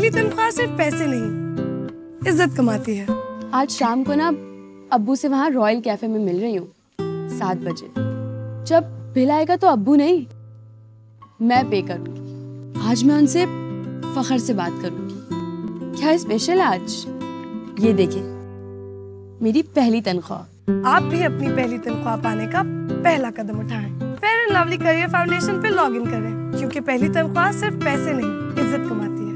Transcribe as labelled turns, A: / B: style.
A: पहली तनख्वाह सिर्फ पैसे नहीं, इज्जत कमाती है।
B: आज शाम को ना अब्बू से वहाँ रॉयल कैफे में मिल रही हूँ 7 बजे। जब बिल आएगा तो अब्बू नहीं, मैं पे करूँगी। आज मैं उनसे फखर से बात करूँगी। क्या स्पेशल है आज? ये देखिए, मेरी पहली तनख्वाह।
A: आप भी अपनी पहली तनख्वाह पाने का पहला कदम उठाएं। Fair and Lovely career foundation पे लॉग इन करें, क्योंकि पहली तनख्वाह सिर्फ पैसे नहीं, इज्जत कमाती है।